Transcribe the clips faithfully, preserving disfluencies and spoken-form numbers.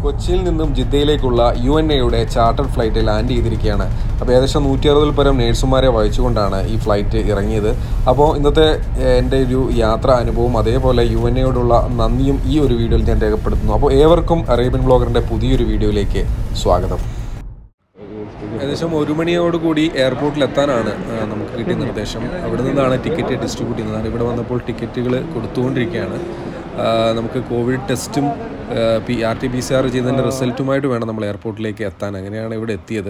കൊച്ചിയിൽ നിന്നും ജിദ്ദയിലേക്കുള്ള യു എൻ എയുടെ ചാർട്ടർ ഫ്ലൈറ്റ് ലാൻഡ് ചെയ്തിരിക്കുകയാണ്. അപ്പോൾ ഏകദേശം നൂറ്റി അറുപതിൽ പരം നേഴ്സുമാരെ വഹിച്ചുകൊണ്ടാണ് ഈ ഫ്ലൈറ്റ് ഇറങ്ങിയത്. അപ്പോൾ ഇന്നത്തെ എൻ്റെ ഒരു യാത്രാ അനുഭവം അതേപോലെ യു എൻ എയോടുള്ള നന്ദിയും ഈ ഒരു വീഡിയോയിൽ ഞാൻ രേഖപ്പെടുത്തുന്നു. അപ്പോൾ ഏവർക്കും അറേബ്യൻ ബ്ലോഗറിൻ്റെ പുതിയൊരു വീഡിയോയിലേക്ക് സ്വാഗതം. ഏകദേശം ഒരു മണിയോടുകൂടി എയർപോർട്ടിലെത്താനാണ് നമുക്ക് കിട്ടിയ നിർദ്ദേശം. അവിടെ നിന്നാണ് ടിക്കറ്റ് ഡിസ്ട്രിബ്യൂട്ട് ചെയ്യുന്നത്. ഇവിടെ വന്നപ്പോൾ ടിക്കറ്റുകൾ കൊടുത്തുകൊണ്ടിരിക്കുകയാണ്. നമുക്ക് കോവിഡ് ടെസ്റ്റും P R T P C R ചെയ്തതിൻ്റെ റിസൾട്ടുമായിട്ട് വേണം നമ്മൾ എയർപോർട്ടിലേക്ക് എത്താൻ. അങ്ങനെയാണ് ഇവിടെ എത്തിയത്.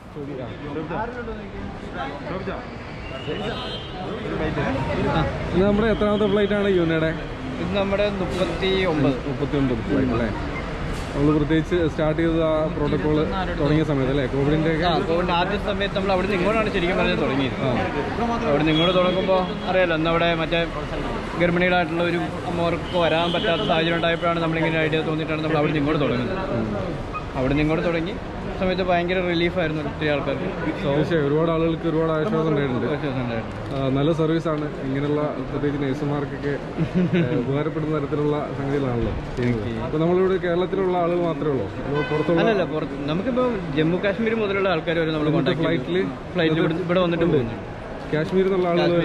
ഇത് നമ്മുടെ എത്രാമത്തെ ഫ്ലൈറ്റാണ് യൂനയുടെ? ഇത് നമ്മുടെ മുപ്പത്തി ഒമ്പത് മുപ്പത്തി ഒമ്പത് ഫ്ലൈറ്റ് അല്ലേ? നമ്മൾ പ്രത്യേകിച്ച് സ്റ്റാർട്ട് ചെയ്ത ആ പ്രോട്ടോകോള് തുടങ്ങിയ സമയത്ത് അല്ലേ? കോവിഡിൻ്റെ കോവിഡിൻ്റെ ആദ്യ സമയത്ത് നമ്മൾ അവിടെ നിന്ന് ഇങ്ങോട്ടാണ് ശരിക്കും പറഞ്ഞത് തുടങ്ങിയത്. അവിടെ നിന്ന് ഇങ്ങോട്ട് തുടങ്ങുമ്പോൾ അറിയാലോ, അന്നവിടെ മറ്റേ ഗർഭിണികളായിട്ടുള്ള ഒരു അമ്മമാർക്ക് വരാൻ പറ്റാത്ത സാഹചര്യം ഉണ്ടായപ്പോഴാണ് നമ്മളിങ്ങനെ ഐഡിയ തോന്നിയിട്ടാണ് നമ്മൾ അവിടെ നിന്ന് ഇങ്ങോട്ട് തുടങ്ങുന്നത്. അവിടെ നിന്ന് ഇങ്ങോട്ട് തുടങ്ങി സമയത്ത് ഭയങ്കര റിലീഫായിരുന്നു ഒത്തിരി ആൾക്കാർക്ക്. തീർച്ചയായും ഒരുപാട് ആളുകൾക്ക് ഒരുപാട് ആശ്വാസം ഉണ്ടായിട്ടുണ്ട്. നല്ല സർവീസാണ്. ഇങ്ങനെയുള്ള പ്രത്യേകിച്ച് നേഴ്സുമാർക്കൊക്കെ ഉപകാരപ്പെടുന്ന തരത്തിലുള്ള സംഗതികളാണല്ലോ. അപ്പോൾ നമ്മളിവിടെ കേരളത്തിലുള്ള ആളുകൾ മാത്രമേ ഉള്ളൂ? പുറത്തുള്ള അല്ലല്ല, പുറത്ത് നമുക്കിപ്പോൾ ജമ്മു കാശ്മീർ മുതലുള്ള ആൾക്കാർ വരെ നമ്മൾ കോൺടാക്ട് ഫ്ലൈറ്റിൽ ഫ്ലൈറ്റിൽ ഇവിടെ വന്നിട്ടും പോകുന്നു. കാശ്മീരിൽ നിന്നുള്ള ആളുകൾ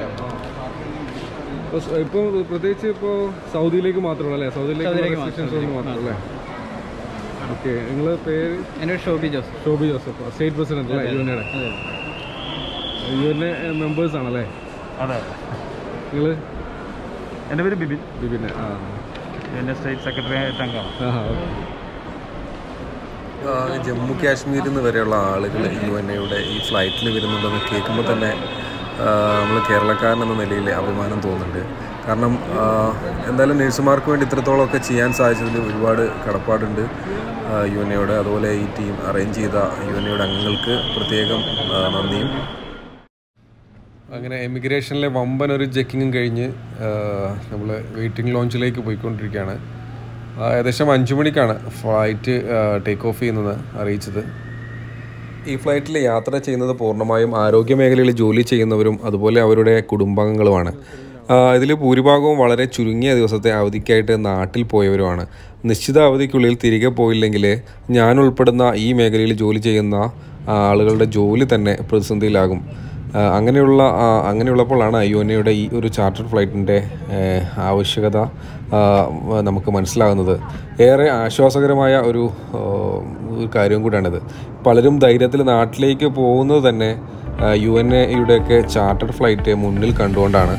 ഇപ്പോൾ പ്രത്യേകിച്ച് ഇപ്പോൾ സൗദിയിലേക്ക് മാത്രമല്ല അല്ലേ? സൗദിയിലേക്ക് മാത്രമല്ലേ? ഓക്കെ. നിങ്ങൾ പേര്? എൻ്റെ Shobi Joseph. Shobi Joseph, state president അല്ലേ യു എൻ എയുടെ? യു എൻ എ മെമ്പേഴ്സ് ആണല്ലേ? അതെ. നിങ്ങൾ? എൻ്റെ പേര് ബിബിൻ. ബിബിൻ. ആ, എൻ്റെ സ്റ്റേറ്റ് സെക്രട്ടറി ആയിട്ട് അംഗമാണ്. ആ ഓക്കെ. ജമ്മു കാശ്മീരിൽ നിന്ന് വരെയുള്ള ആളുകൾ യു എൻ എയുടെ ഈ ഫ്ലൈറ്റിൽ വരുന്നുണ്ടെന്ന് കേൾക്കുമ്പോൾ തന്നെ നമ്മൾ കേരളക്കാരൻ എന്ന നിലയിൽ അഭിമാനം തോന്നുന്നുണ്ട്. കാരണം എന്തായാലും നേഴ്സുമാർക്ക് വേണ്ടി ഇത്രത്തോളമൊക്കെ ചെയ്യാൻ സാധിച്ചതിൽ ഒരുപാട് കടപ്പാടുണ്ട് യു എൻ എയോട്. അതുപോലെ ഈ ടീം അറേഞ്ച് ചെയ്ത യു എൻ എയുടെ അംഗങ്ങൾക്ക് പ്രത്യേകം നന്ദിയും. അങ്ങനെ എമിഗ്രേഷനിലെ വമ്പൻ ഒരു ചെക്കിങ്ങും കഴിഞ്ഞ് നമ്മൾ വെയിറ്റിംഗ് ലോഞ്ചിലേക്ക് പോയിക്കൊണ്ടിരിക്കുകയാണ്. ഏകദേശം അഞ്ചു മണിക്കാണ് ഫ്ലൈറ്റ് ടേക്ക് ഓഫ് ചെയ്യുന്നത് അറിയിച്ചത്. ഈ ഫ്ലൈറ്റിൽ യാത്ര ചെയ്യുന്നത് പൂർണ്ണമായും ആരോഗ്യ മേഖലയിൽ ജോലി ചെയ്യുന്നവരും അതുപോലെ അവരുടെ കുടുംബാംഗങ്ങളുമാണ്. ഇതിൽ ഭൂരിഭാഗവും വളരെ ചുരുങ്ങിയ ദിവസത്തെ അവധിക്കായിട്ട് നാട്ടിൽ പോയവരുമാണ്. നിശ്ചിത അവധിക്കുള്ളിൽ തിരികെ പോയില്ലെങ്കിൽ ഞാൻ ഉൾപ്പെടുന്ന ഈ മേഖലയിൽ ജോലി ചെയ്യുന്ന ആളുകളുടെ ജോലി തന്നെ പ്രതിസന്ധിയിലാകും. അങ്ങനെയുള്ള അങ്ങനെയുള്ളപ്പോഴാണ് യു എൻ എയുടെ ഈ ഒരു ചാർട്ടർ ഫ്ലൈറ്റിൻ്റെ ആവശ്യകത നമുക്ക് മനസ്സിലാകുന്നത്. ഏറെ ആശ്വാസകരമായ ഒരു കാര്യം കൂടിയാണിത്. പലരും ധൈര്യത്തിൽ നാട്ടിലേക്ക് പോകുന്നത് തന്നെ യു എൻ എയുടെയൊക്കെ ചാർട്ടർ ഫ്ലൈറ്റ് മുന്നിൽ കണ്ടുകൊണ്ടാണ്.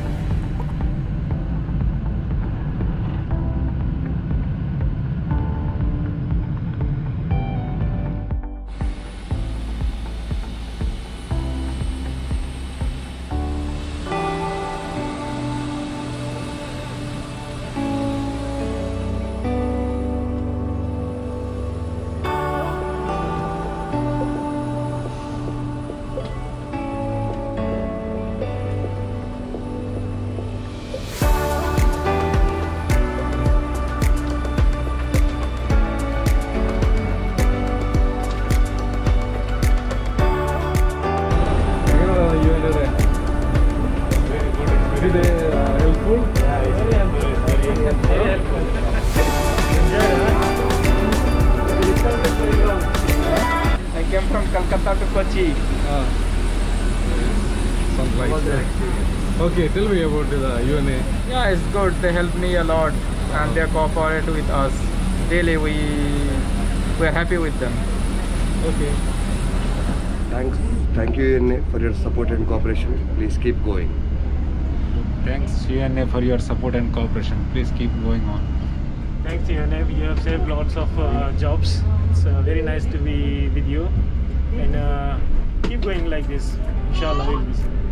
Kolkata to Kochi. Ah. Some flights. Okay, tell me about the U N A. Yeah, it's good. They help me a lot, and they cooperate with us. Really, we we're happy with them. Okay. Thanks, thank you U N A for your support and cooperation. Please keep going. Thanks U N A for your support and cooperation. Please keep going on. Thanks U N A. You have saved lots of uh, jobs. It's uh, very nice to be with you, and uh, keep going like this. Inshallah, we'll be.